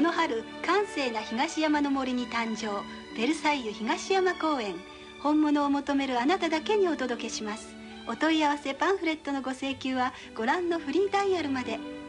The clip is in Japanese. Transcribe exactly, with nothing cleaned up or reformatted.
の春閑静な東山の森に誕生、ベルサイユ東山公園。本物を求めるあなただけにお届けします。お問い合わせパンフレットのご請求はご覧のフリーダイヤルまで。